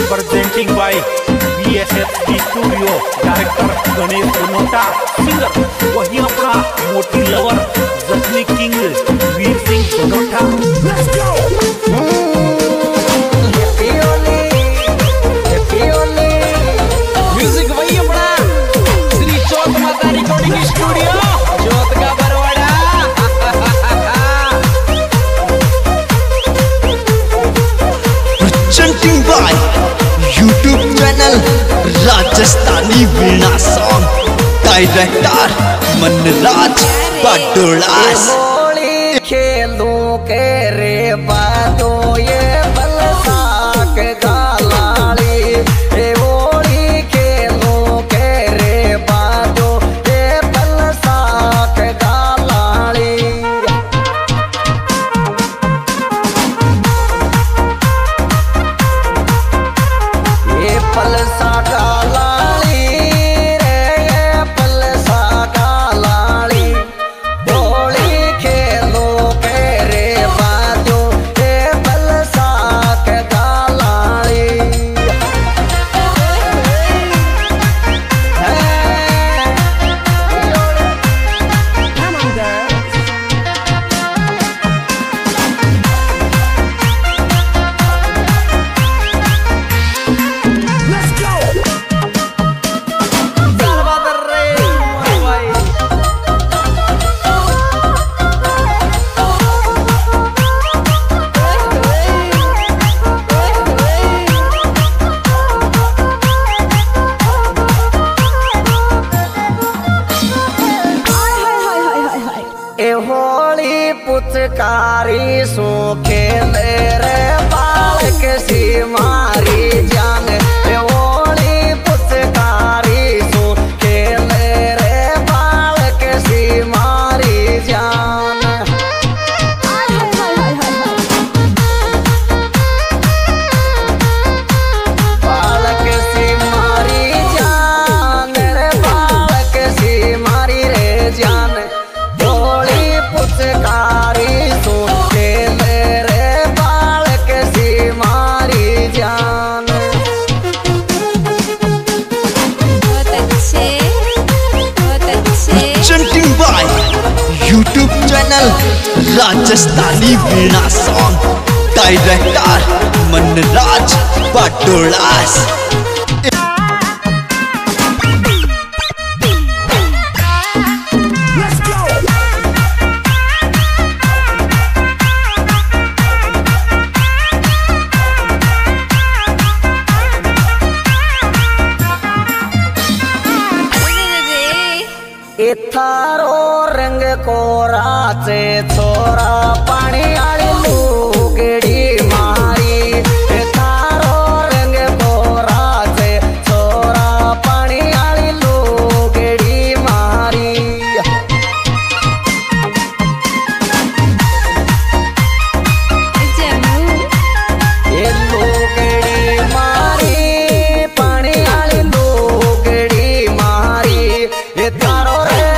Presenting by BSS Studio, director Ganesh Gunota, singer वही अपना मोटी lover Zakhmi king Veer Singh Gunota. Let's go! Music वही अपना Shri Chauth Mata recording studio Chauth ka Barwara. Presenting by YouTube channel Rajasthani Veena song, director Manraj Patolas. खेलूं के रे बादो ये बलसाक गालाली, ए ओली खेलूं के रे बादो ये बलसाक गालाली। ये पलसा गालाली रे, ये पलसा गालाली, होली खेलो के रे बाजो ये पलसा के गालाली। ए होली पुचकारी सो खेले रे बालक सी मारी जान, ए होली पुचकारी सो खेले रे बालक सी मारी जान। बालक सी मारी जान रे, बालक सी मारी रे जान, पुचकारी सो खेले रे बालक सी मारी जान। Presenting by YouTube channel Rajasthani Veena song, director Manraj Patolas. थारो रंग कोरा से छोरा पानी आली लुगड़ी मारी, थारो रंग कोरा से छोरा पानी आली लुगड़ी मारी। ये लुगड़ी मारी पानी आली लुगड़ी मारी, ये थारो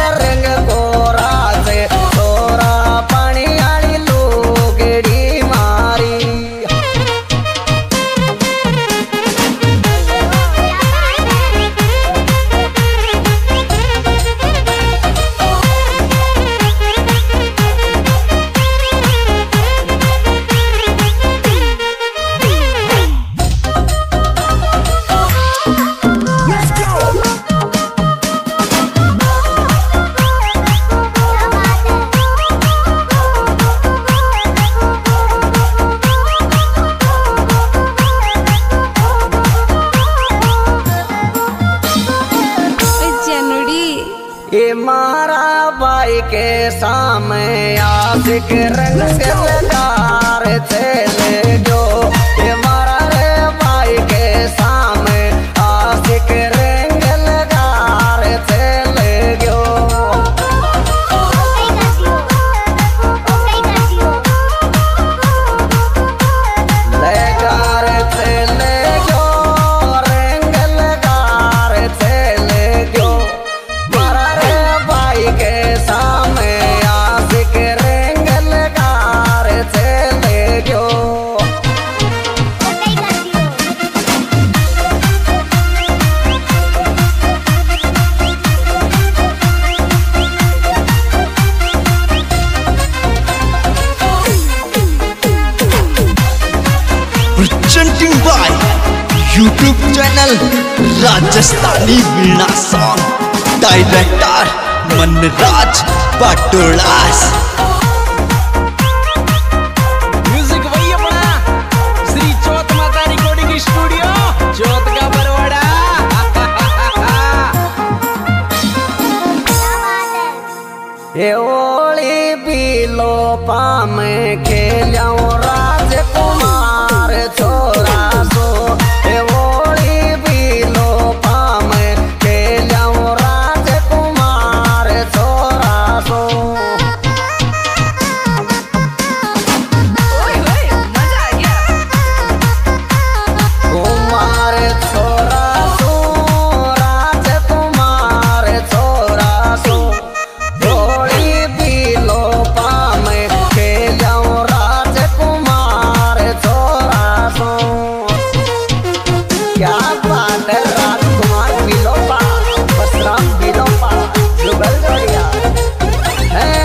ये मारा भाई के सामने आशिक रंग से लगार चले जो, ये मारा रे भाई के सामने आशिक रंग लगार चले जो। लगार चले जो, रंग लगार चले जो, के सामने आशिक रंग लगार चले गयो। By YouTube channel Rajasthani Veena song director Manraj Patolas. Music वही अपना श्री चौथ माता रिकॉर्डिंग स्टूडियो चौथ का बरवाड़ा। ये ओली बिलो पाम खेलो राजकुमार छोरा सो। ये ओली बिलो पाम खेलो राजकुमार छोरा सो। मजा आ गया। कुमार छोरा सो राजकुमार छोरा सो। ओली बिलो पाम खेलो राजकुमार छोरा सो। क्या बात है राजकुमार बिलोपा बसराम बिलोपा जुगल जोड़िया है।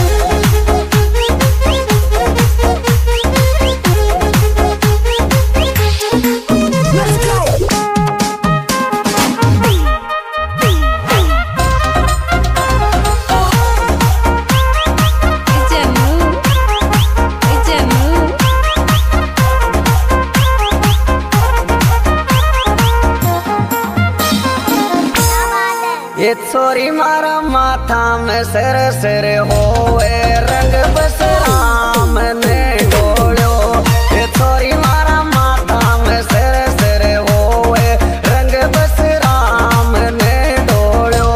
ये छोरी मारा माथा में सिर सिर होए रंग बसराम ने डोलो। ये छोरी मारा माथा में सिर सिर होए रंग बसराम ने डोलो।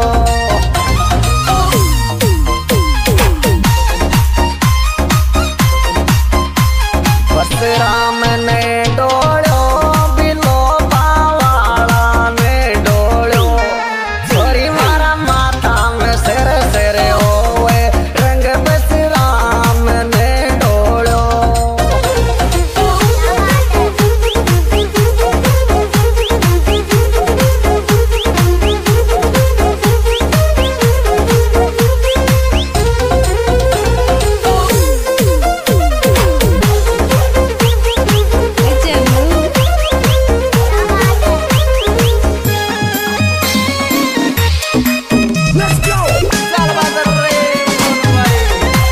बसराम ने डोलो बिलो बावाला ने डोलो। छोरी मारा माथा में सिर सिर होए रंग बसराम ने डोलो। चल बादल रे मोनू भाई।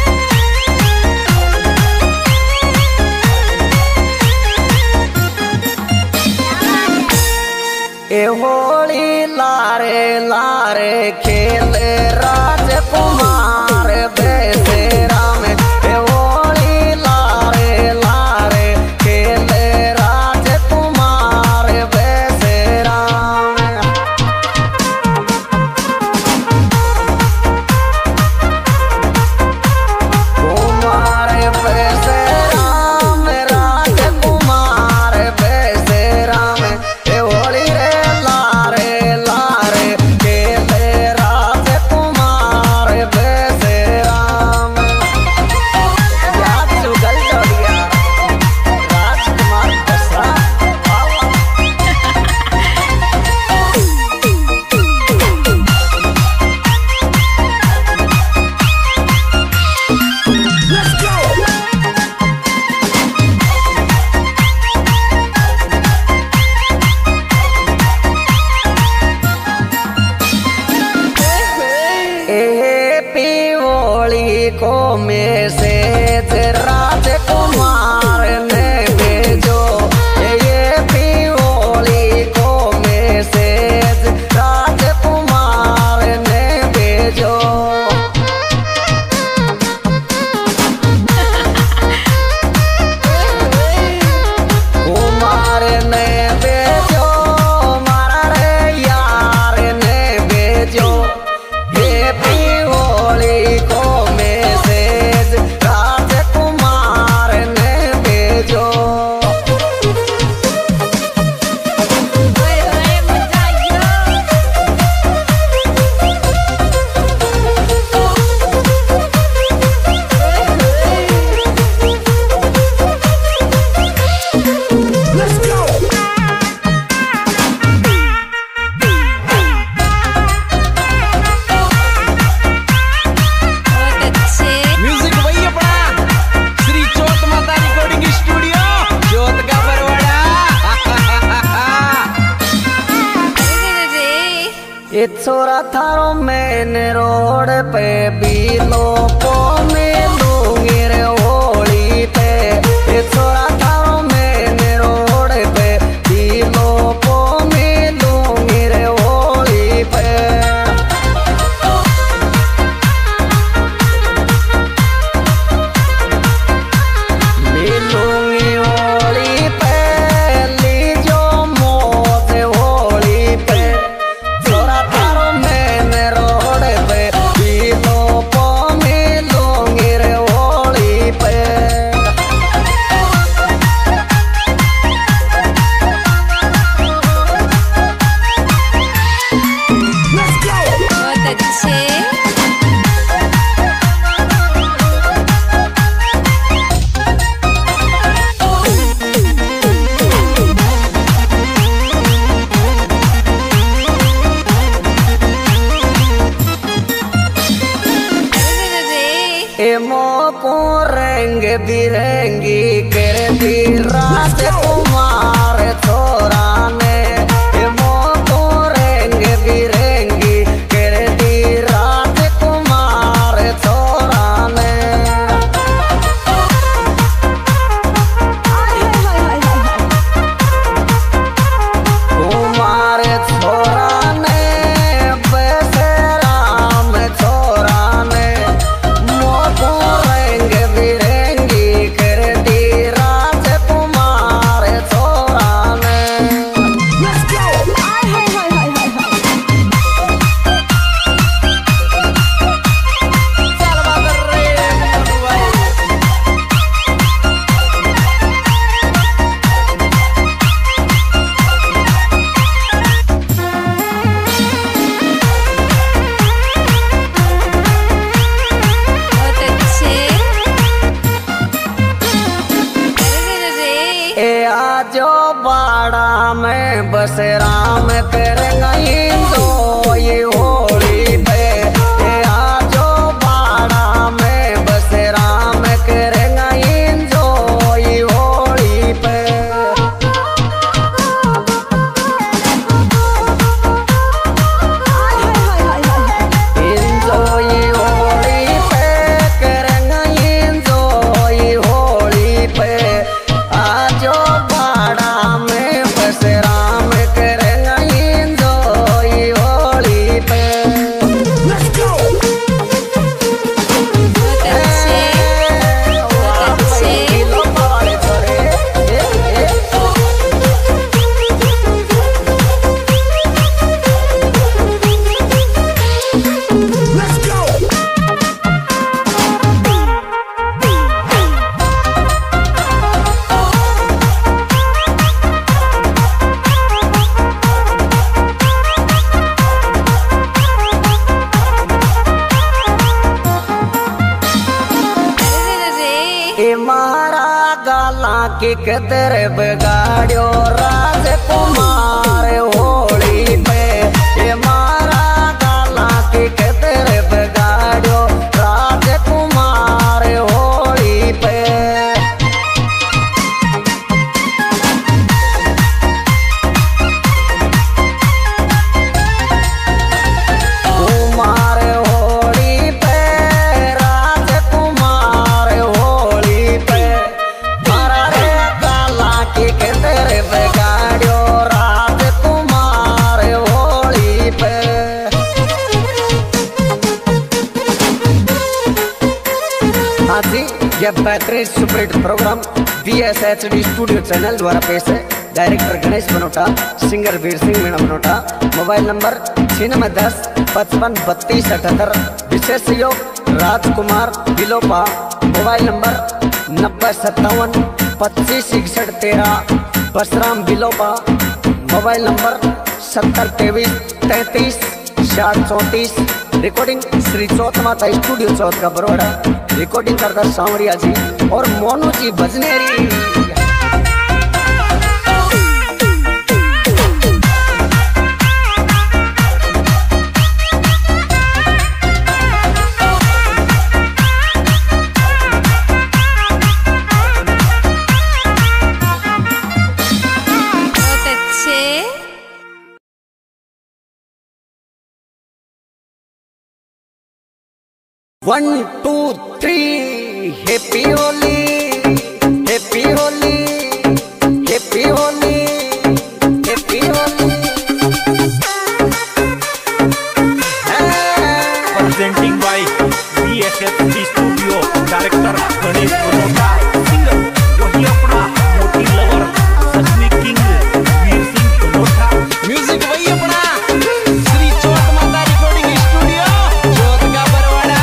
ए होली लारे लारे खेले राजकुमार बेसेरा में। ए होली लारे लारे खेले राजकुमार बेसेरा में। कुमार बेसेरा में राजकुमार बेसेरा में। ए होली रे लारे लारे खेले राजकुमार बेसेरा में। ये छोरा थारो मेन रोड पे बीलो को मिलूंगी रे होली पे। ये छोरा थारो मेन रोड पे बीलो को मिलूंगी रे होली पे। मिलूंगी होली पे लीजो मौज होली पे। छोरा थारो मेन रोड पे बीलो को मिलूंगी रे होली पे। बहुत अच्छे। ए मोको रंग बिरंगी करती रात कुमार छोरा ने। ए मोको रंग बिरंगी करती रात कुमार छोरा ने। कुमार छोरा ने बसराम छोरा ने मोको रंग बिरंगी कर दी राजकुमार छोरा ने। चल बाबर रे मनु भाई। बहुत अच्छे। अरे ए आजो बाड़ा में बस राम कर गई दो ये होली पे। ए आजो बाड़ा में बस राम कर गई दो ये होली पे। इंजोई होली पे करेंगे इंजोई होली पे। आजो बाड़ा में बस राम करेंगे इंजोई होली पे। बहुत अच्छे। बहुत अच्छे। ए मारा गाला की कदर बगाड़ो राजकुमार होली पे। ए मारा गाला की कदर बगाड़ो राजकुमार होली पे। कुमार होली पे राजकुमार होली पे। मारा रे काला की कदर बगाड़ो राजकुमार होली पे। हाँ जी, यह बेहतरीन superhit program VSHD studio channel द्वारा पेश है। Director Ganesh Banota, singer Veer Singh Meena Banota. Mobile number 9610553278। विशेष सहयोग Rajkumar Bilopa. Mobile number 9057256113। Parshuram Bilopa. Mobile number 702333 recording Shri Chauth Mata studio Chauth का बरोड़ा। रिकॉर्डिंग करता सांवरिया जी और Monu ji Bhajneri. 1 2 3 happy Holi happy Holi happy Holi happy Holi. Presenting by VSFC studio, director Ganesh Banota, singer वही अपना मोटी लवर सजनी किंग वीर सिंह बनोटा, म्यूजिक वही अपना श्री चौथ माता रिकॉर्डिंग स्टूडियो, चौथ का बरवाड़ा।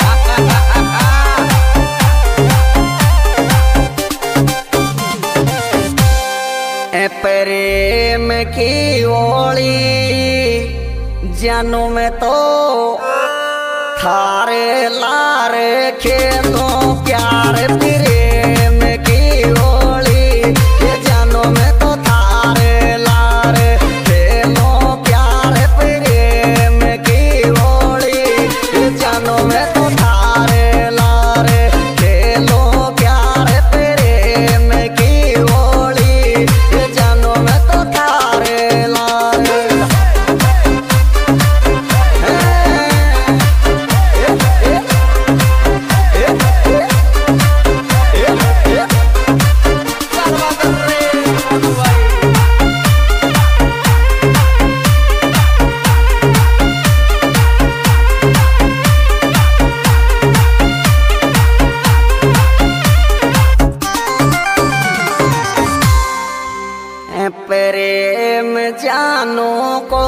प्रेम की होली जानू में तो थारे लारे खेलो प्यार प्रेम की होली ये जानू में तो थारे लारे खेलो प्यार प्रेम की होली ये जानू में तो थारे लारे खेलो प्यार प्रेम की होली ये जानू में तो थारे लारे। प्रेम जानू को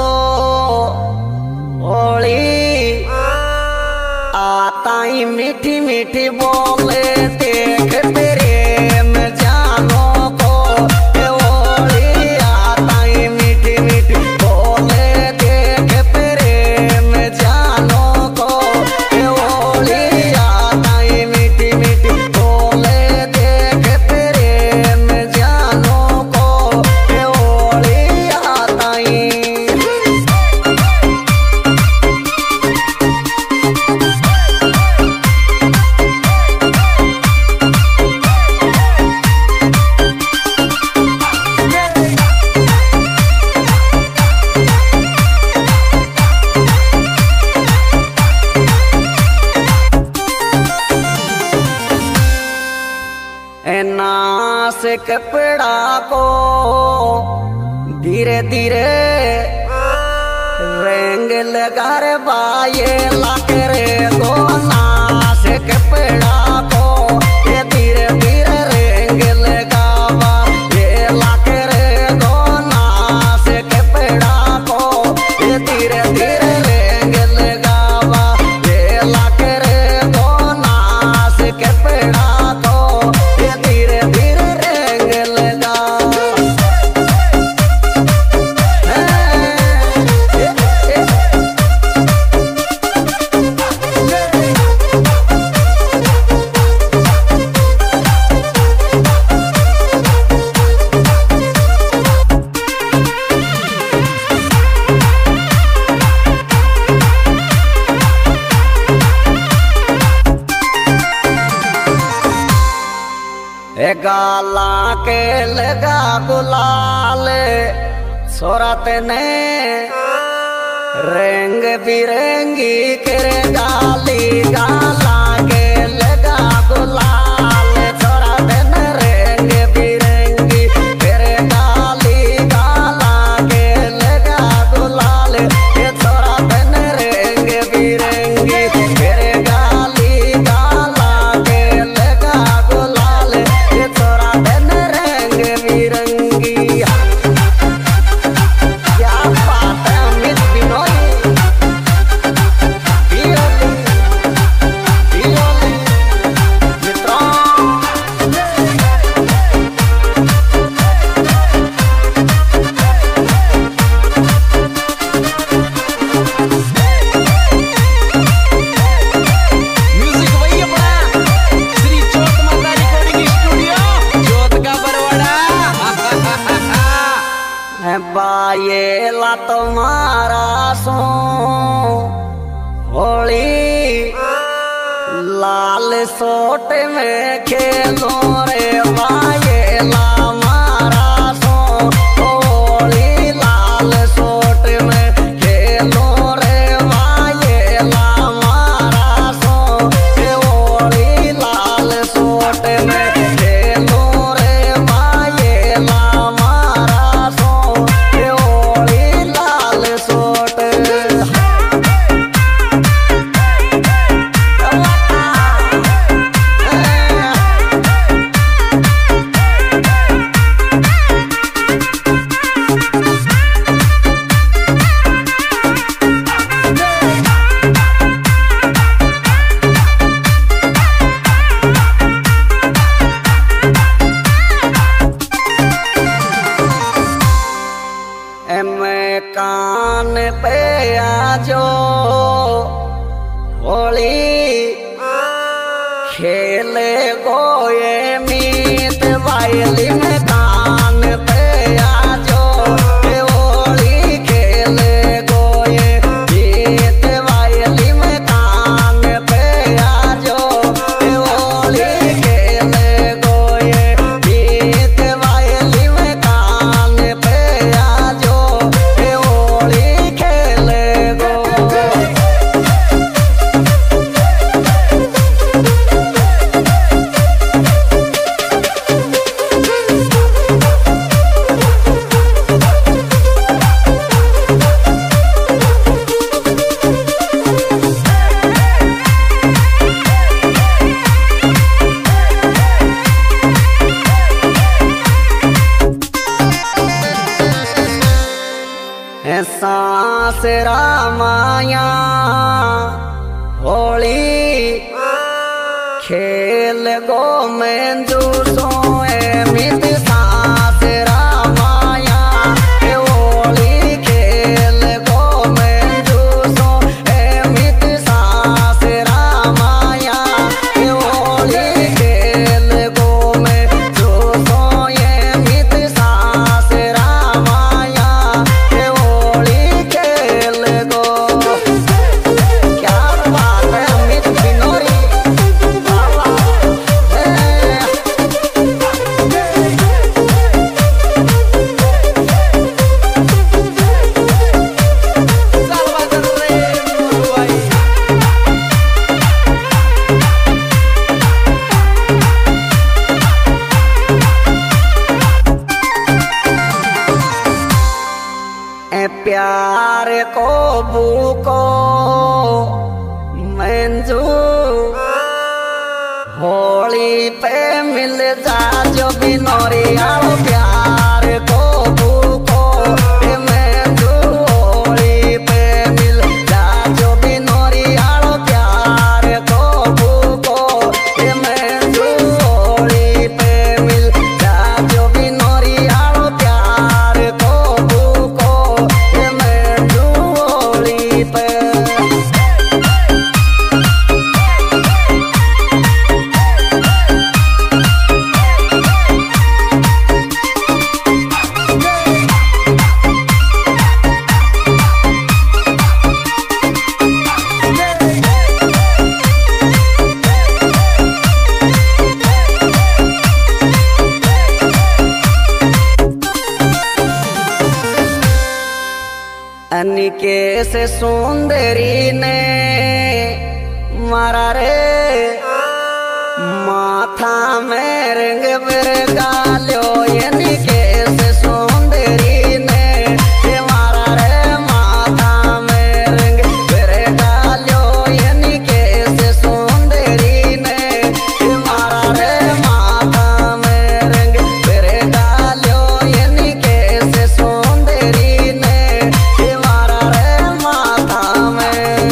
होली आता ही मीठी मीठी बोले देख प्रेम जानू को होली आता ही मीठी मीठी बोले देख प्रेम जानू को होली आता ही मीठी मीठी बोले देख प्रेम जानू को होली आता ही। नास कपड़ा को धीरे धीरे रंग लगा रे बाये लाके रे गो नास कपड़ा को ये धीरे धीरे रंग लगावा ये लाके रे गो नास कपड़ा को ये धीरे धीरे रंग लगावा ये लाके रे गो नास कपड़ा को ये धीरे धीरे रंग लगा। गाला के लगा गुलाल सोरत ने रंग बिरंगी करे गाली गाला के लगा गुलाल सोरत ने रंग बिरंगी करे गाली गाला के लगा गुलाल ये सोरत ने रंग बिरंगी करे गाली गाला के लगा गुलाल ये सोरत ने रंग बिरंगी। क्या बात है अमित बिनोई बायेला तुम्हारा सो होली लाल सोट में खेलो रे बायेला मारा सो होली लाल सोट में खेलो रे बायेला मारा सो मैं कान पे आजो होली खेले गोये मीत वायली में कान पे आजो होली खेले गोये मीत वायली में कान पे आजो होली खेले गोये मीत वायली में कान पे आजो होली खेले गो। सांस रामाया होली खेल गो मेंदू सोए मित सांस रामाया होली खेल गो मेंदू सोए मित सांस रामाया होली खेल गो मेंदू सोए मित सांस रामाया होली खेल गो। क्या बात है अमित बिनोरी बाबा प्यार को भूको मंजू होली पे मिल जा जो बिनोरी आओ प्यार को भूको मंजू होली पे मिल जा जो बिनोरी आओ प्यार को भूको मंजू होली पे मिल जा जो बिनोरी आओ प्यार को भूको मंजू होली पे। अनिके से सुंदरी ने मारा रे माथा में रंग बिरगालो अनिके से सुंदरी ने मारा रे माथा में रंग बिरगालो अनिके से सुंदरी ने मारा रे माथा में रंग बिरगालो अनिके से सुंदरी ने मारा रे माथा में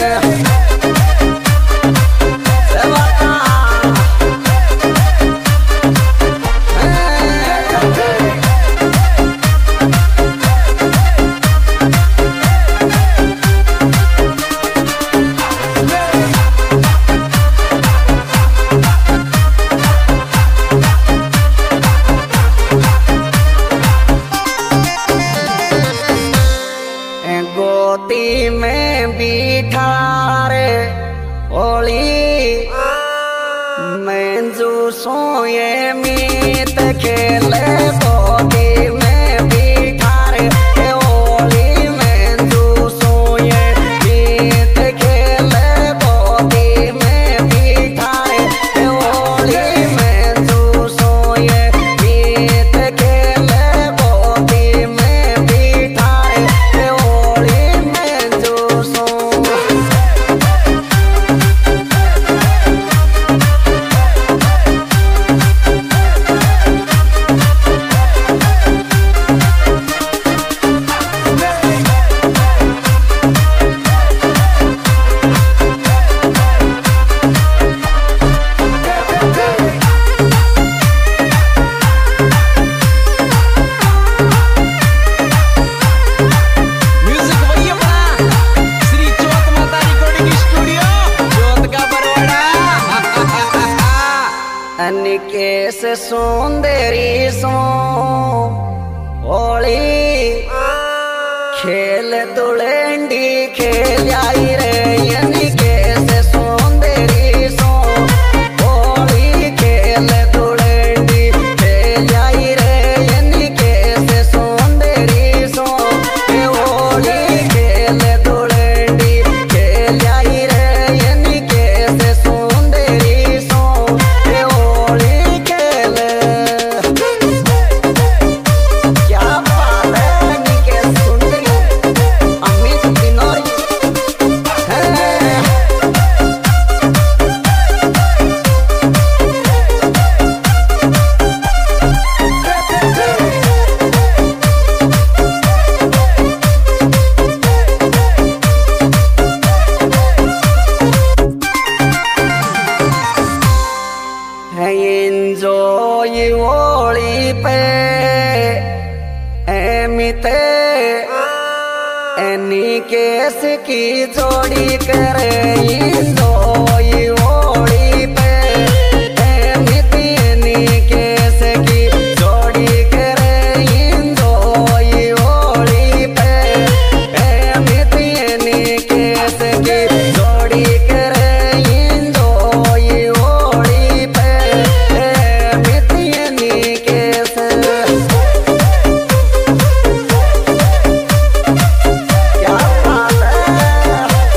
गोदी में बिठा रे होली मंजू सोए मीत खेले गोदी में बिठा रे होली मंजू सोए मीत खेले गोदी में बिठा रे होली मंजू सोए मीत खेले गोदी में बिठा रे होली मंजू सोए। से सुंदरी सो होली खेल दुलेंडी खेल आई रे यानी कैसे सुंदरी सो होली खेल दुलेंडी खेल आई रे यानी कैसे सुंदरी सो होली खेल दुलेंडी खेल आई रे यानी कैसे सुंदरी सो होली खेल क्या बात है निके सुंदरी अमित बिनोरी एंजॉय होली पे एमिते एनी केस की जोड़ी करे एंजॉय होली पे एमित एनी केस की जोड़ी करे एंजॉय होली पे एमित एनी केस की जोड़ी करे एंजॉय होली पे एमित एनी केस क्या बात है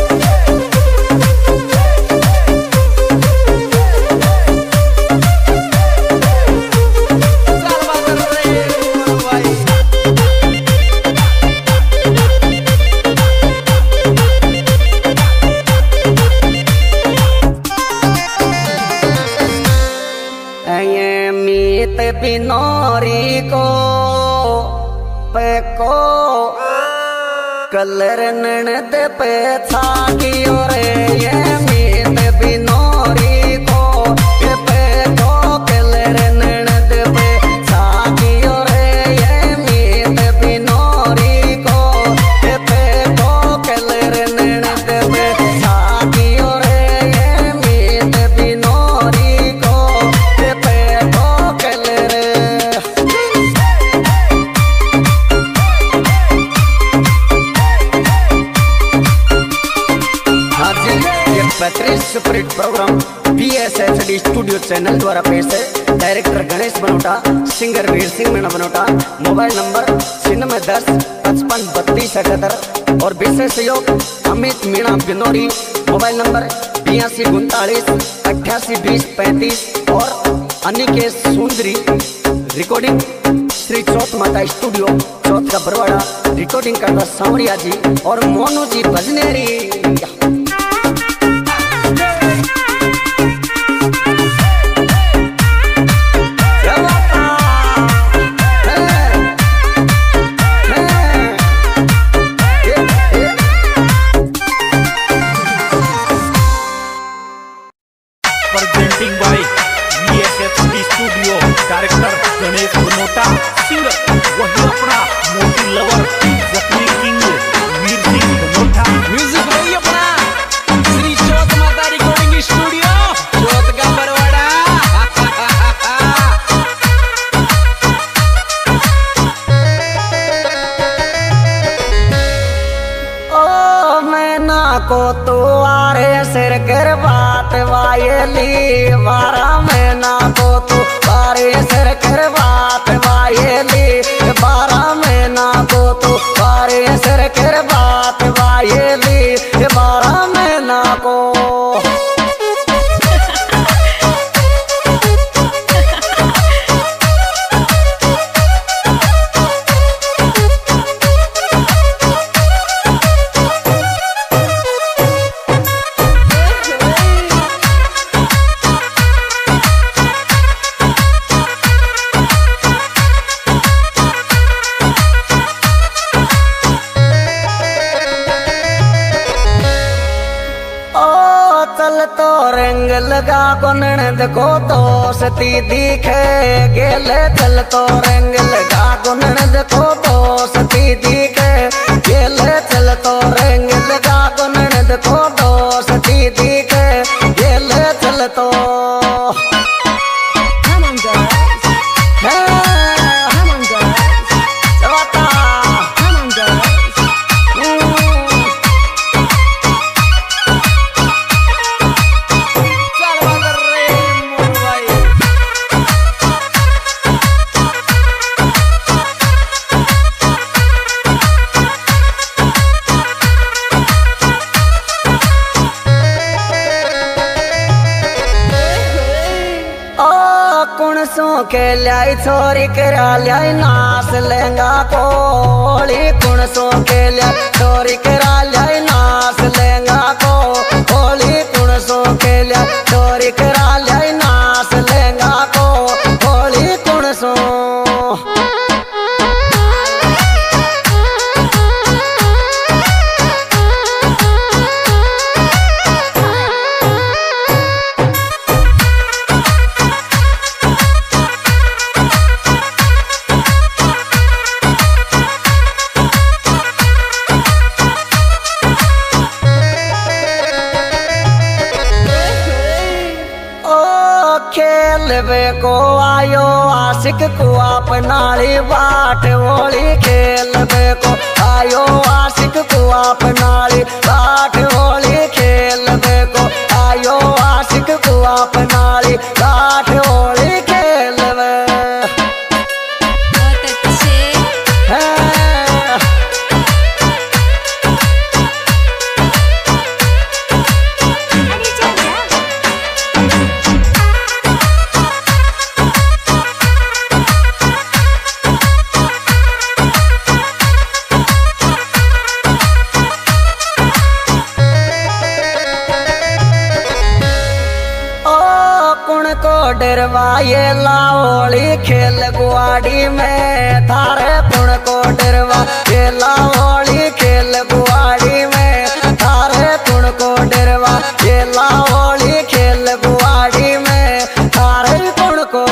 ये मीत बिनोरी को पेको कलर ननद पे छाकियो रे ये मीत बिनोरी को ये पेको कलर ननद पे छाकियो रे ये मीत बिनोरी को ये पेको कलर ननद पे छाकियो रे ये मीत बिनोरी को ये पेको कलर हाँ जी, ये 35 superhit program BSHD studio channel द्वारा पेश है। Director Ganesh Banota, singer Veer Singh Meena Banota. Mobile number 9610 55 32 78 और विशेष सहयोग अमित मीणा बिनोरी। मोबाइल नंबर 82 39 88 20 35 और अनिकेश सुंदरी। Recording Shri Chauth Mata studio Chauth ka Barwara. Recording करता सांवरिया जी और Monu ji Bhajneri. presenting by VSHD studio. Director Ganesh Banota. Singer वही अपना मोटी lover Zakhmi king Veer Singh Banota. Music वही अपना श्री चौथ माता रिकॉर्डिंग स्टूडियो चौथ का बरवाड़ा। ओ मैना को तो आरे सिर कर बात वायली मारा मैना को तो आरे सिर कर बात वायली बारा मैना को तो आरे सिर कर बात वायली बारा मैना को चल तो रंग लगा को ननद को तो सती दिखे गेले। चल तो रंग लगा को ननद को तो सती दिखे गेले। चल तो रंग लगा को ननद को तो सती दिखे गेले। चल तो Come on, girl. के लाई छोरी करा लाई नाच लेंगा कोली कुण सो के लाई छोरी करा लाई नाच लेंगा कोली कुण सो के लाई छोरी करा लाई नाच लेंगा कोली कुण सो खेलवे को आयो आशिक को अपनाली बाट होली खेलवे को आयो आशिक को अपनाली बाट होली खेलवे को आयो आशिक को अपनाली बाट होली खेलवे बहुत अच्छे डरवा ये लाओली खेल गुआड़ी में थारे पुण को डरवा ये लाओली खेल गुआड़ी में थारे पुण को डरवा ये लाओली खेल गुआड़ी में थारे पुण को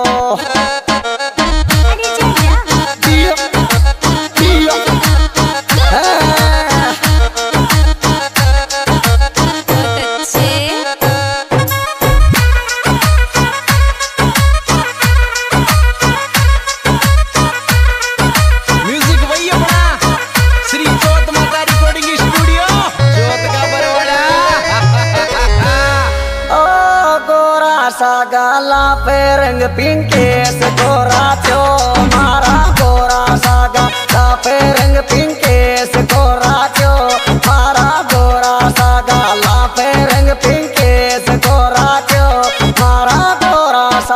गाला पे रंग पिंकेस गोरा चो मारा गोरा सा गाला पे रंग पिंकेस गोरा चो मारा गोरा सा गाला पे रंग पिंकेस गोरा चो मारा गोरा सा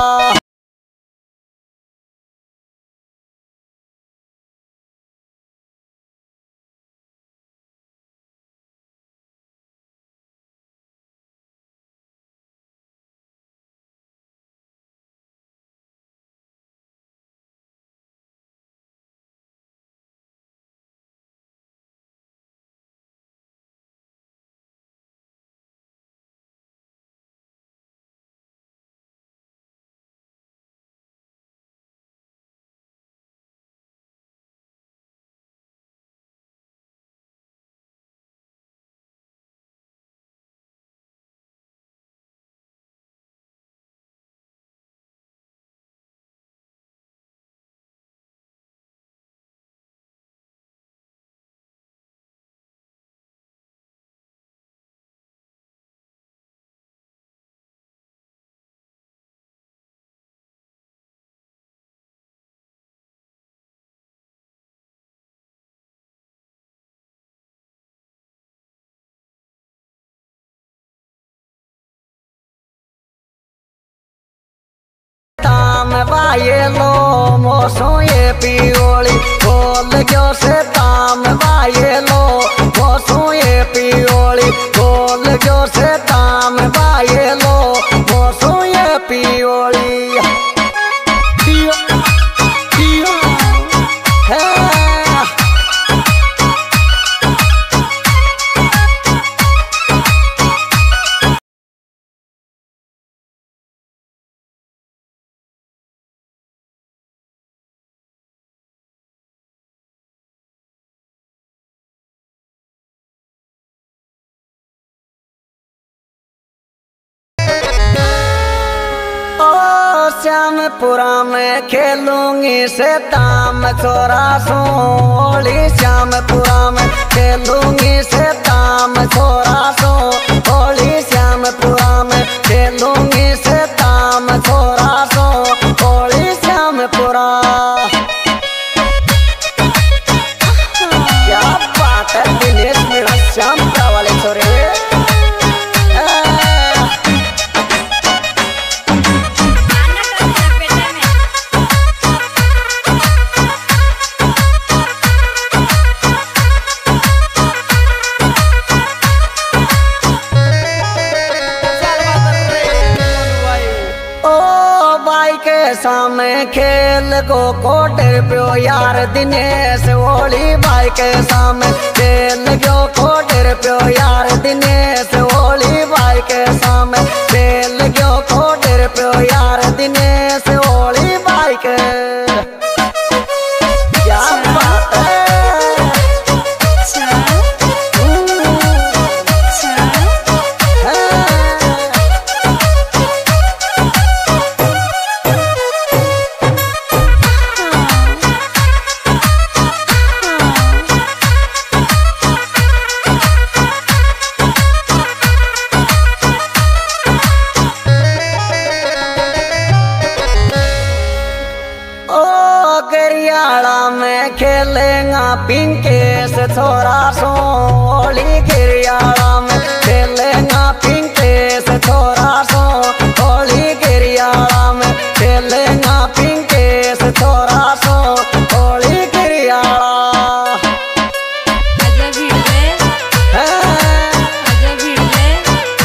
ये लो मोसो ये पियोली बोल जो से ताम ये लो मोसो ये पियोली बोल जो से ताम ये लो मोसो ये पियोली पियो पियो है श्यामपुरा में खेलूंगी से ताम छोरा सोली श्यामपुरा में खेलूंगी से ताम छोरा सोली श्यामपुरा में खेलूंगी से ताम छोरा सोली श्यामपुरा क्या बात है दिनेश मेरा श्यामपुरा वाले छोरे सामने खेल गो कोटर प्यो यार दिनेश होली भाई के सामने खेल गो कोटर प्यो यार दिनेश होली भाई के सामने खेल गो कोटर प्यो यार दिनेश होली भाई के क्या बात है। खेलेगा पिंकेश छोरा सो होली गिरियाला में खेलेगा पिंकेश छोरा सो होली गिरियाला में खेलेगा पिंकेश छोरा सो होली गिरियाला। आजा भीड़ में, आजा भीड़ में।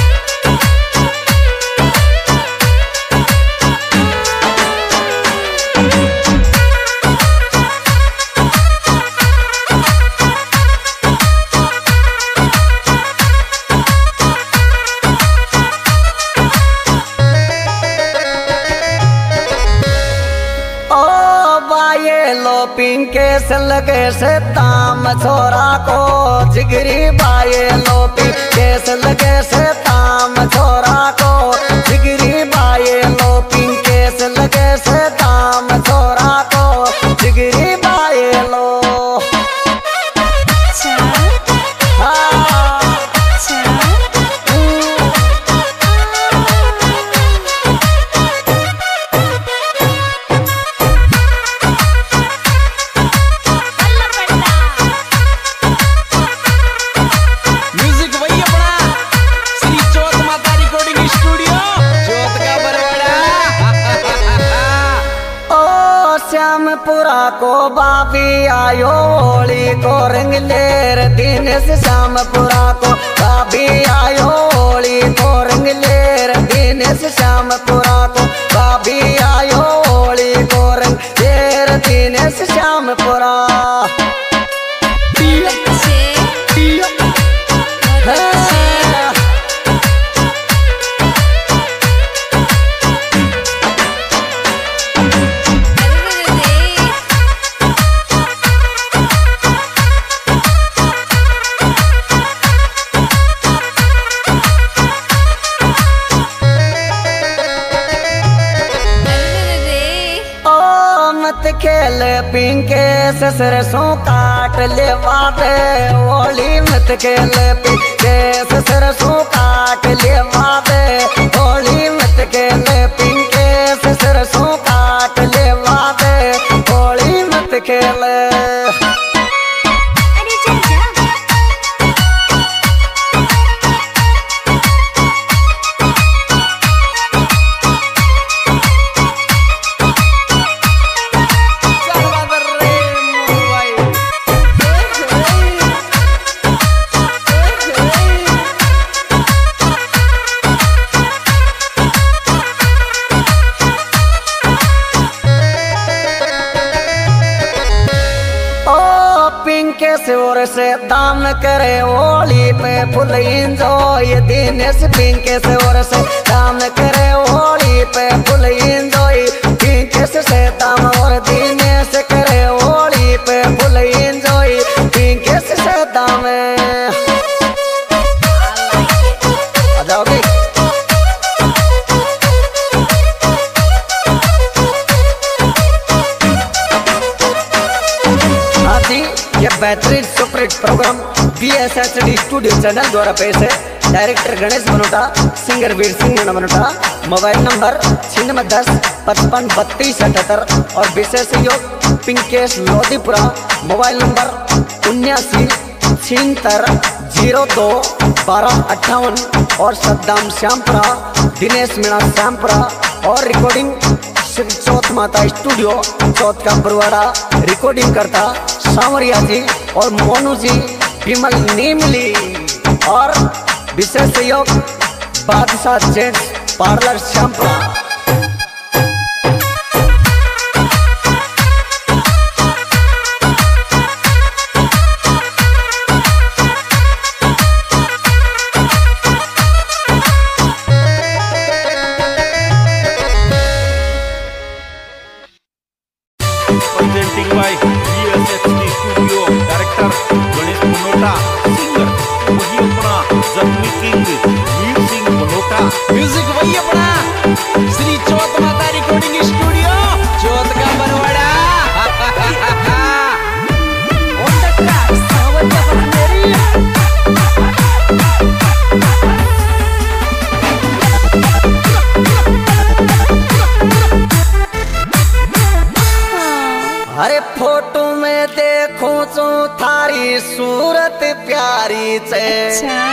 पिंकेश लगे से ताम छोरा को जिगरी बाये लो पिंकेश लगे से ताम छोरा को जिगरी बाये लो पिंकेश लगे से ताम छोरा को जिगरी बाये लो। श्यामपुरा को बाबी आयो होली को रंग लेर दिनेश श्यामपुरा को बाबी आयो होली को रंग लेर दिनेश श्यामपुरा को बाबी आयो होली को रंग लेर दिनेश श्यामपुरा। खेल पिंकेश सरसों काट ले वादे होली मत खेल पिंकेश सरसों काट ले वादे होली मत खेल पिंकेश सरसों काट ले वादे होली मत खेल। पिंकेश से दाम करे होली पे फुल इंजॉय दिनेश पिंकेश से दाम करे होली पे फुल इंजॉय पिंकेश से दाम और दिनेश करे होली पे फुल इंजॉय पिंकेश से दाम। आ जाओगे ये बेहतरीन superhit program BSHD studio channel द्वारा पेश है। Director Ganesh Banota, singer Veer Singh Banota. Mobile number 9610 55 32 78 और विशेष सहयोग पिंकेश लोधीपुरा। मोबाइल नंबर 79 76 02 12 58 और सद्दाम श्यामपुरा, दिनेश मीणा श्यामपुरा और रिकॉर्डिंग चौथ माता स्टूडियो चौथ का बरवाड़ा। रिकॉर्डिंग करता सांवरिया जी और मोनू जी विमल नीमली और विशेष सहयोग बादशाह जेंट्स पार्लर श्यामपुरा। सूरत प्यारी छे। अच्छा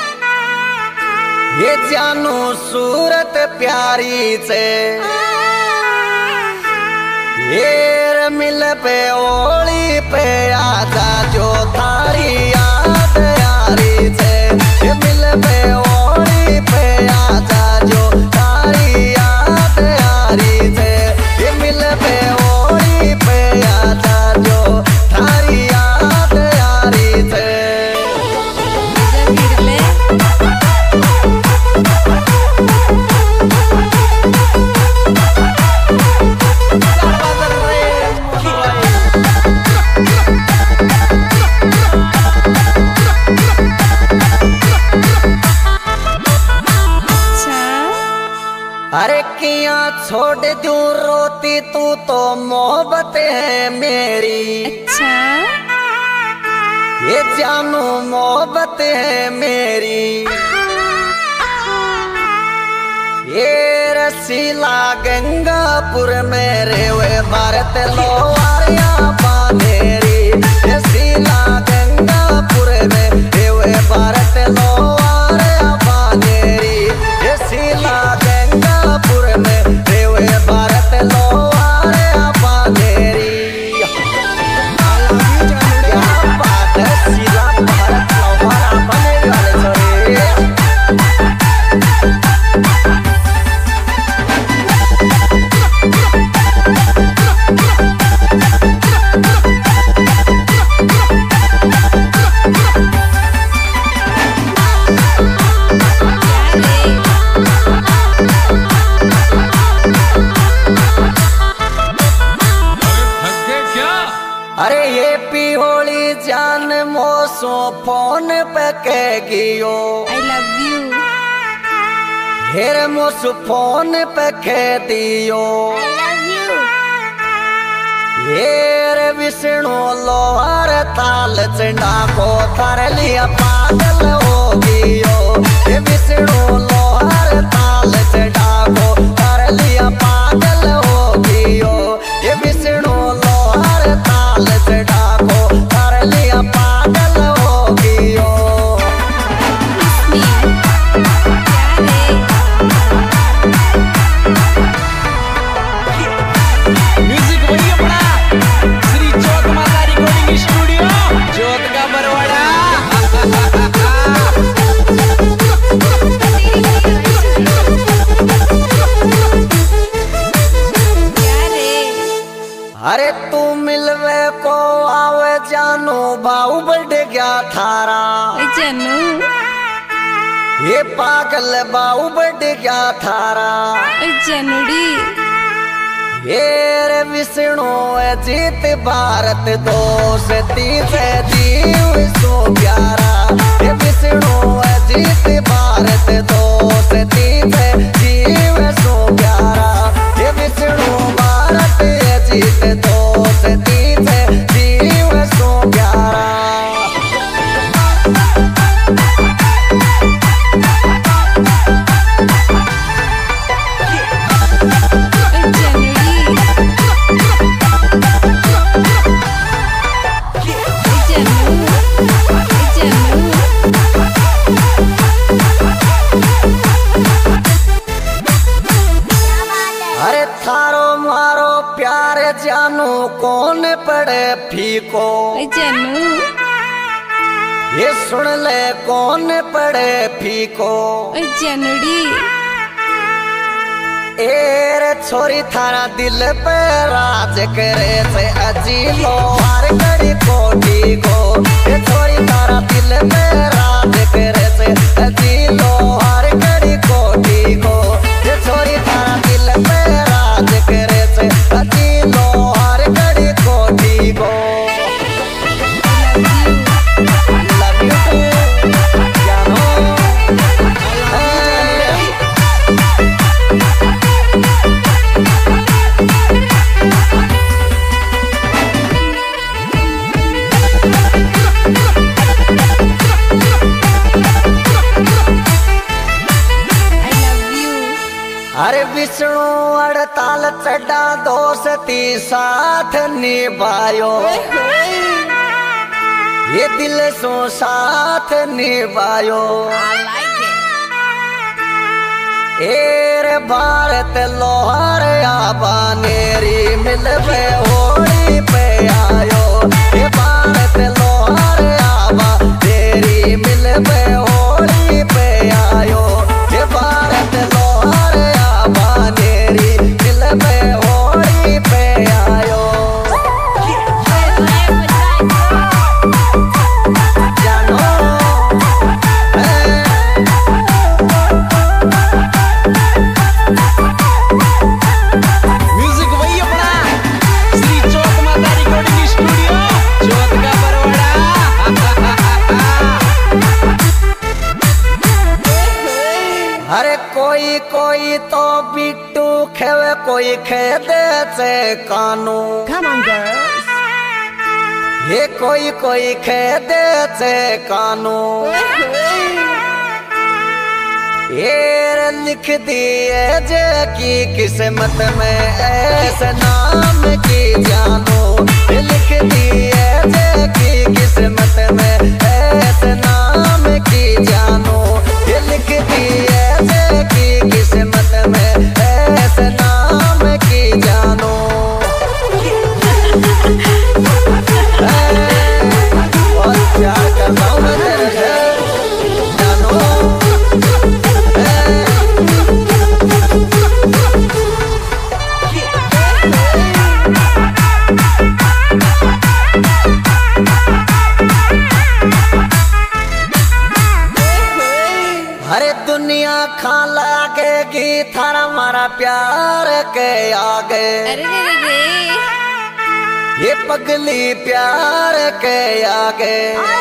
ये जानू सूरत प्यारी छे। ये मिल पे ओली पे आजा जो थारी याद यारी छे। ये मिल पे ओली पे आजा जो थारी याद यारी छे। ये मिल पे ओली पे आजा जो थारी याद यारी छे। फिरले अच्छा अरे किया छोड़ दूं रोती तू तो मोहब्बत है मेरी। अच्छा ये जानू मोहब्बत है मेरी। ये रसीला गंगापुर में रेवे भारत लोहारिया बानेरी। रसीला गंगापुर में रेवे भारत लोहारिया बानेरी। रसीला गंगापुर में रेवे भारत लोहारिया बानेरी। क्या बात है, सीला भारत लोहारा बनेरी वाले छोरे। अरे ये पिहोली जान मोसो फोन पे कहेगियो। आई लव यू हेर मोसो फोन पे कह दियो। हेर विष्णु लोहार ताल चंडा को थार लिया पागल हो गियो। हे विष्णु लोहार ताल चंडा को थार लिया पागल हो गियो। हे विष्णु लोहार ताल चंडा को थार लिया पागल हो गियो। म्यूजिक वही अपना श्री चौथ माता रिकॉर्डिंग स्टूडियो चौथ का बरवाड़ा। अरे तू मिलवे को आवे जानू बाऊ बढ़ गया थारा। जानू ये पागल बाऊ बढ़ गया थारा। जनड़ी ये रे विष्णु जीत भारत दोस्ती से जीव सो प्यारा। ये विष्णु जीत भारत दोस्ती से जीव सो प्यारा। ये विष्णु भारत जीत दोस्ती से जीव सो प्यारा। अरे थारो मारो प्यार जानू कौन पड़े फीको। जानू ये सुन ले कौन पड़े फीको। जनड़ी एर छोरी थारा दिल पे राज करे से अजी लोहार कड़ी कोटी को। ये छोरी थारा दिल पे राज करे से अजी लोहार कड़ी कोटी को। ये छोरी थारा दिल पे राज करे से अजी लोहार कड़ी कोटी को। लव यू टू जानू। अरे विष्णु अड़ताल चढ़ा दोस्ती साथ निभायो। ये दिल सो साथ निभायो एर भारत लोहार आबानेरी मिलवे होली पे आयो ये भारत लोहार आबा तेरी मिलवे होली पे आयो ये भारत लोहार आबानेरी मिलवे होली पे आयो अरे कोई कोई तो बिट्टू खेवे कोई खेदे से कानू ये कोई खेदे से कानू ये लिख दिए जे की किस्मत में ऐसे नाम की जानो ये लिख दिए जे की किस्मत में ऐसे नाम की जानो ये लिख दिए जे की किस्मत में ऐसे नाम की जानो और प्यार करता हूँ मैं तेरे से जानो अरे दुनिया खा लागेगी थारा मारा प्यार के आगे ये पगली प्यार के आगे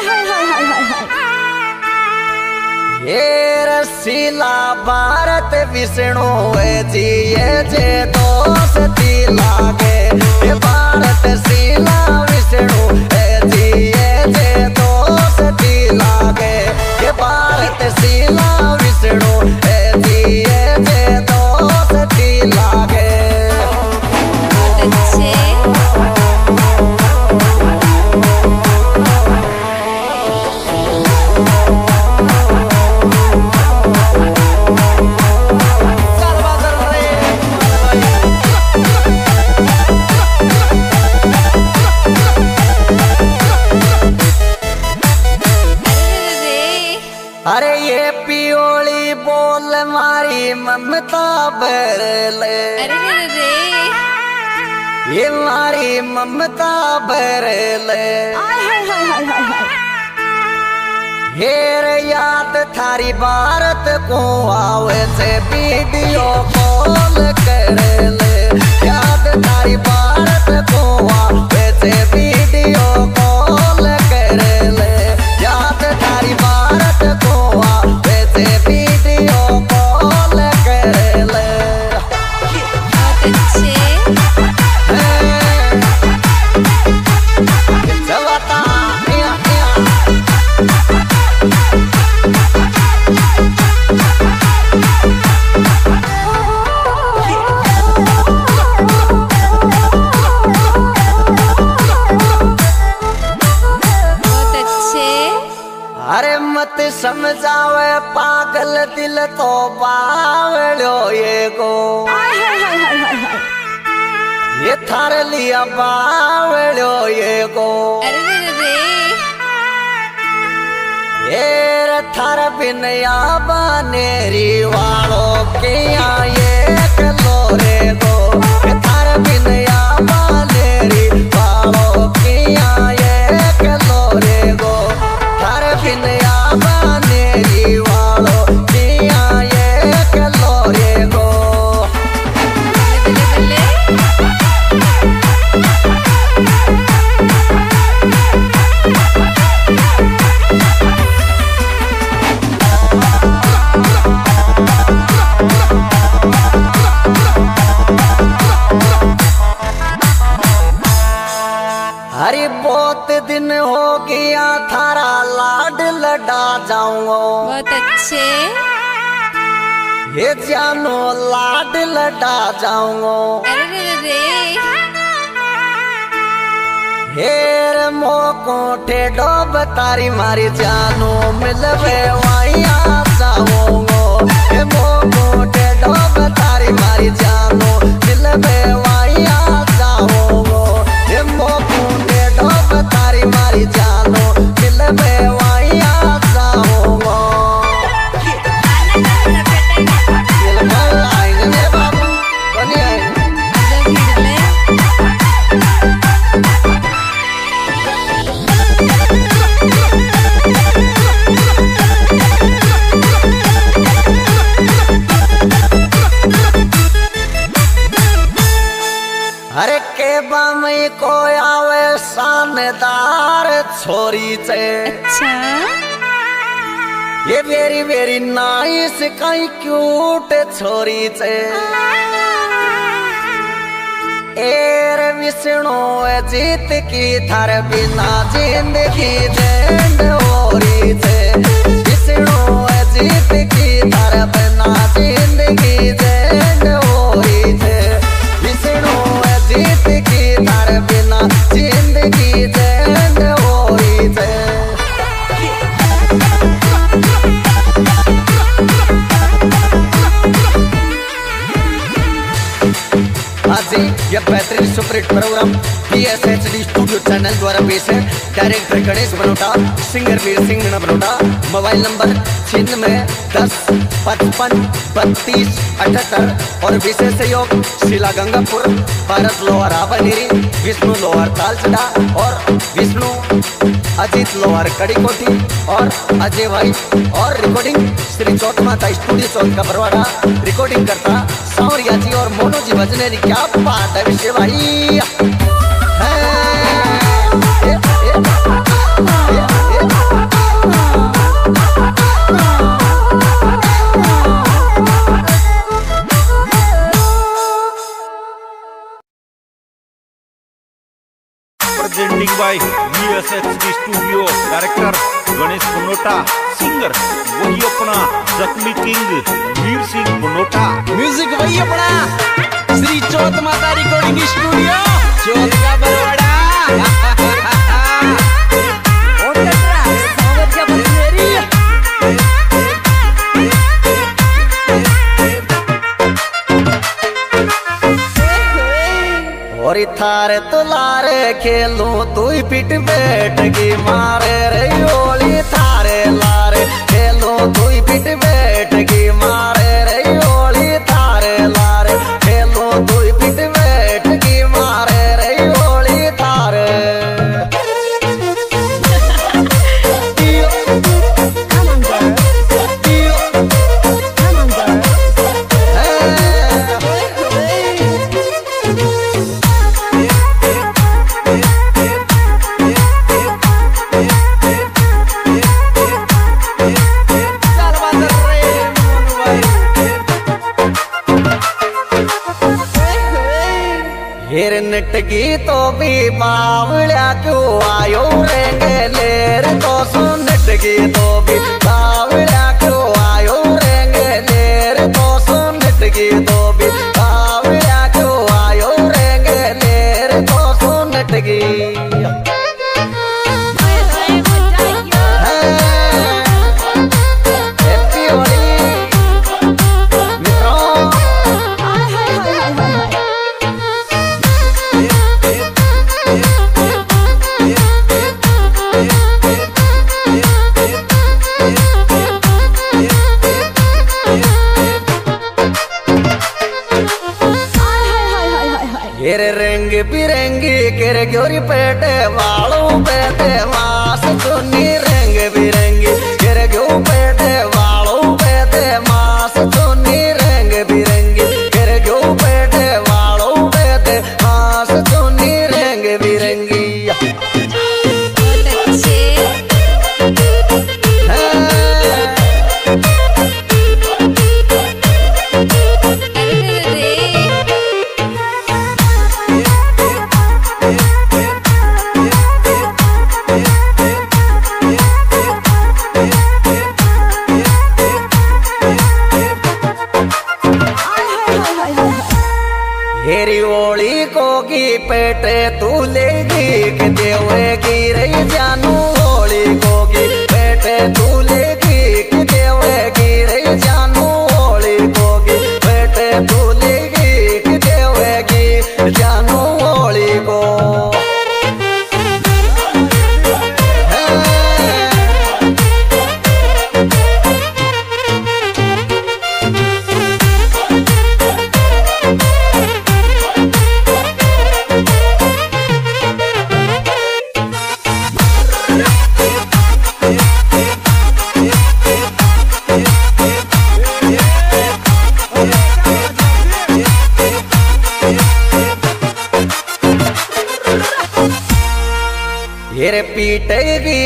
ये रसीला भारत विष्णु जी ये जे दोस्ती लागे ये भारत शीला विष्णु जी ये जे दोस्ती लागे ये भारत शीला विष्णु जी ये जे दोस्ती लागे अरे ये पियोली बोल मारी ममता बरले ये मारी ममता बरले हेर याद थारी भारत को आवे से वीडियो कॉल कर ले याद थारी भारत को आवे से वीडियो कॉल कर ले याद थारी भारत को आवे से वीडियो कॉल कर ले अरे मत समझावे पागल दिल तो बावड़ो ये गो ये थारे लिया बावड़ो ये गो ये थार बिन या बनेरी वालों के ये कलो रे गो ये थार बिन या बनेरी वालों के ये कलो रे गो थार बिन या बनेरी वालों के ये कलो रे गो अरे बहुत दिन हो गया थारा लाड लड़ा जाऊंगा बहुत अच्छे। ये जानो लाड लड़ा जाऊंगा अरे रे रे। हेर मोको ठेडो बतारी मारी जानो मिलवे वाइया चाहोगो हे मोको ठेडो बतारी मारी जानो मिलवे वाइया चाहोगो हे मोको ठेडो बतारी मारी जानो मिलवे वाइया चाहोगो मिलमल आएंगे मेरे बाबू बनी आएंगे अरे के बामई को आवे शानदार छोरी से अच्छा ये वेरी वेरी नाइस कई क्यूट छोरी से एर विष्णु जीत की थर बिना जिंदगी झंड होरी से विष्णु जीत की थर बिना जिंदगी झंड होरी से विष्णु जीत की थर बिना जिंदगी झंड होरी से आज ये बेहतरीन superhit program PSHD studio channel द्वारा पेश है। Director Ganesh Banota, singer Veer Singh Meena Banota. Mobile number 9610553278 और विशेष सहयोग शिला गंगापुर, भारत लोहार आबानेरी, विष्णु लोहार तालचड़ा और विष्णु अजीत लोहार कड़ी कोठी और अजय भाई और recording Shri Chauth Mata studio Chauth ka Barwara. Recording करता सावरिया जी और मोनो जी भजनेरी। क्या बात है विषय भाई presenting by VSHD studio, director Ganesh Banota, singer वही अपना जख्मी किंग वीर सिंह बनोटा। म्यूजिक वही अपना श्री चौथ माता रिकॉर्डिंग स्टूडियो चौथ का बरवाड़ा। और थारे तुलारे खेलू तू पिट बैठ की मारे रे ओली थारे लारे खेलू तू पिट बैठ की मारे रे ओली थारे लारे खेलू तू पिट बैठ की मारे रे ओली थारे नटकी तो भी बावलिया क्यों आयो रेंगे लेर तो सुन नटकी तो भी बावलिया क्यों आयो रेंगे लेर तो सुन नटकी तो भी बावलिया क्यों आयो रेंगे लेर तो सुन नटकी रंग बिरंगी केरे गोरी पेटे वालों पेटे मास चुन्नी रंग बिरंगी केरे गो पेटे वालों पेटे मास चुन्नी रंग बिरंगी केरे गो पेटे वालों पेटे मास चुन्नी रंग बिरंगी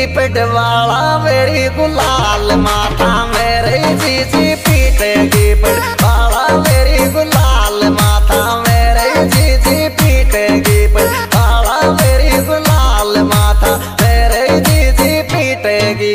पटवाला मेरी गुलाल माथा मेरे जीजी पीटेगी पटवाला मेरी गुलाल माथा मेरे जीजी पीटेगी पटवाला मेरी गुलाल माथा मेरे जीजी पीटेगी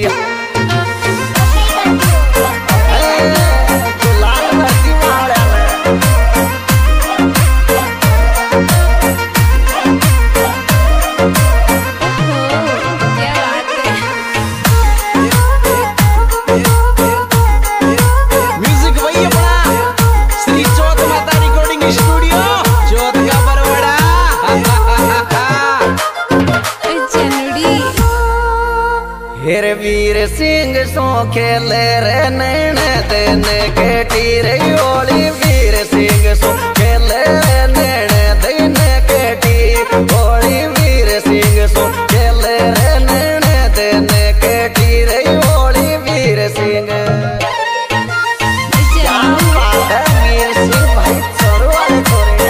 वीर वीर सिंह सो खेले रे नैन देने के टीरे ओली वीर सिंह सो खेले रे नैन देने के टी ओली वीर सिंह सो खेले रे नैन देने के टीरे ओली वीर सिंह क्या बात है वीर सिंह भाई छोरो वाले छोरे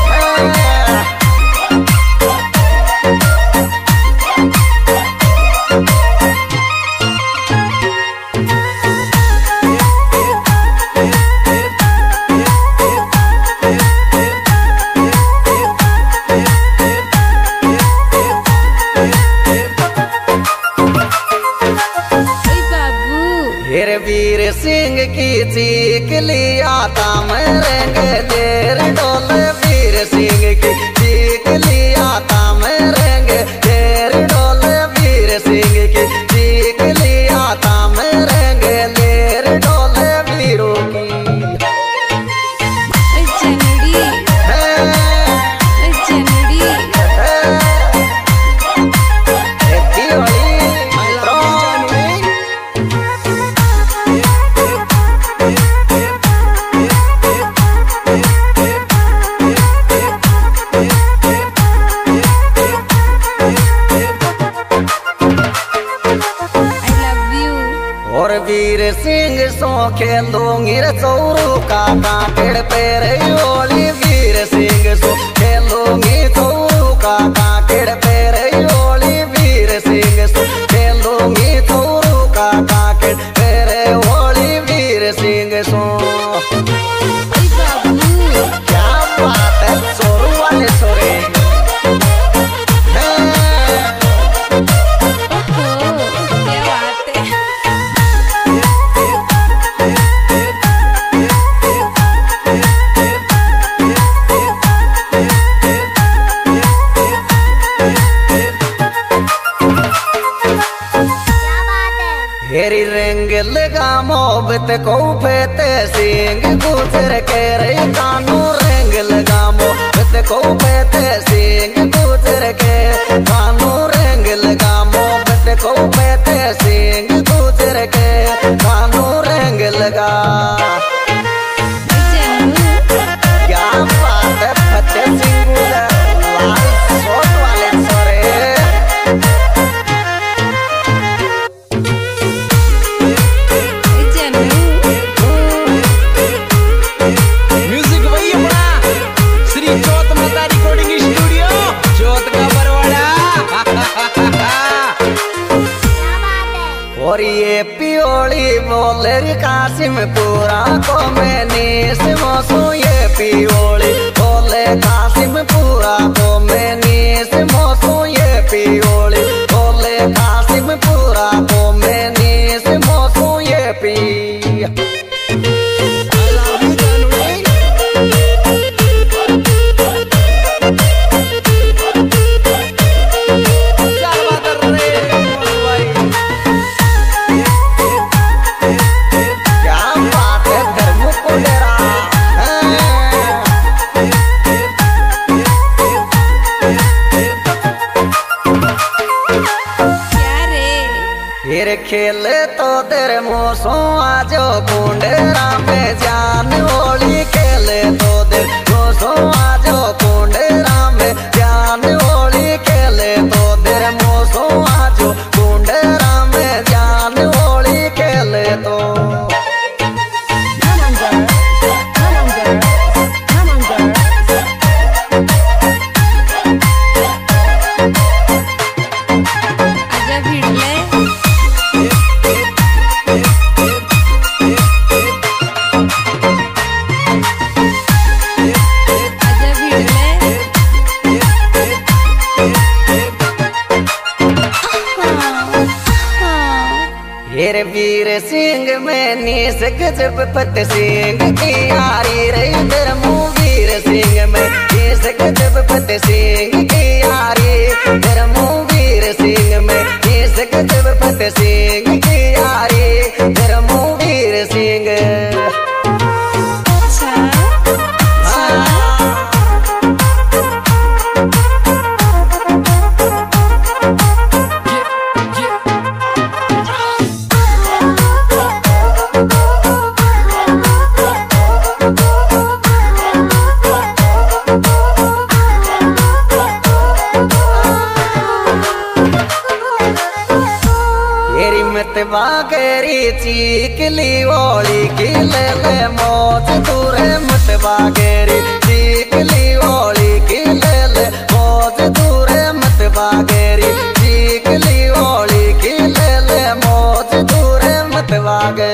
वीर सिंह की चीख लिया था मैं रंग देर डोल वीर सिंह की चीख लिया था मैं रंग देर डोल वीर सिंह की चीख लिया था मैं रंग देर डोल वीरों की वीर सिंह सो खेलूंगी चौरू का काकड़ पेरे ओली वीर सिंह सो खेलूंगी चौरू का काकड़ पेरे ओली वीर सिंह सो खेलूंगी चौरू का काकड़ पेरे ओली वीर सिंह सो क्या बात है चोरू वाले छोरे हेरी रंग लगा मोहब्बत को फेते सिंह गुजर के रे कानू रंग लगा मोहब्बत को फेते सिंह गुजर के कानू रंग लगा मोहब्बत को फेते सिंह गुजर के कानू रंग लगा क्या बात है फतेह सिंह लाल शॉट वाले छोरे और ये पियोली बोले कासिम पूरा को मैंने से मौसू ये पियोली बोले कासिम पूरा को मैंने से मौसू ये पियोली बोले कासिम पूरा को मैंने से मौसू ये पी खेले तो तेरे मोसो आजो कुंडेरा में जान होली खेले तो तेरे मोसो आजो कुंडेरा में जान होली खेले तो तेरे मोसो आजो कुंडेरा में जान होली खेले तो आजा भिड़ले हेर वीर सिंह में नीस गजब फत सिंह की यारी रे धर्मू वीर सिंह में नीस गजब फत सिंह की यारी धर्मू वीर सिंह में नीस गजब फत सिंह की यारी धर्मू वीर सिंह। बागेरी चीकली ओली की ले ले मौज दूरे मत बागेरी चीकली ओली की ले ले मौज दूरे मत बागेरी चीकली ओली की ले ले मौज दूरे मत बागे।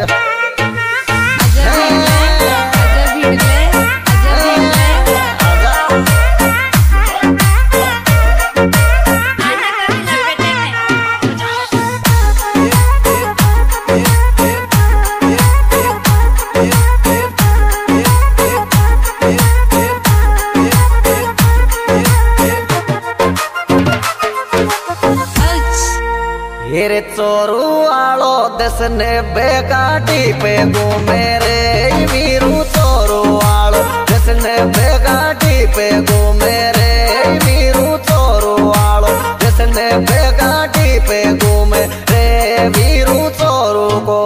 हेरे चोरू आलो दसने बेगाटी पे घूमे रे वीरू चोरू आलो दसने बेगाटी पे घूमे रे वीरू चोरू आलो दसने बेगाटी पे घूमे रे वीरू चोरू को।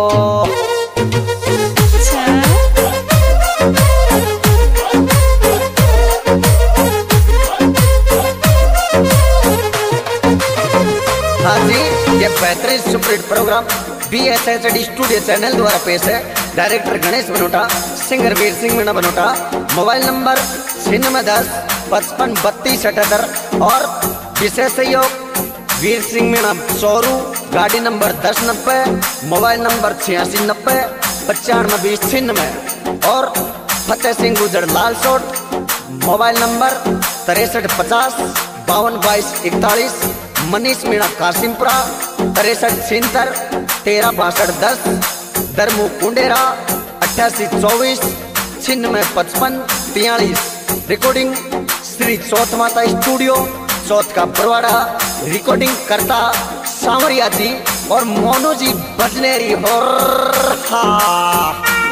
हाँ जी, ये बेहतरीन superhit program BSHD studio channel द्वारा पेश है। Director Ganesh Banota, singer Veer Singh Meena Banota. Mobile number 9610 55 32 78 और विशेष सहयोग वीर सिंह मीणा चोरू, गाड़ी नंबर 1090, मोबाइल नंबर 8690 95 20 96 और Fateh Singh Gujar Lal Sot, mobile number 6350 52 22 41। Manish Meena Kasimpura 63 76 13 62 10। Dharmu Kundera 88 24 96 55 43। Recording Shri Chauth Mata studio, Chauth ka Barwara. Recording करता सांवरिया जी और मोनू जी बजनेरी। और हाँ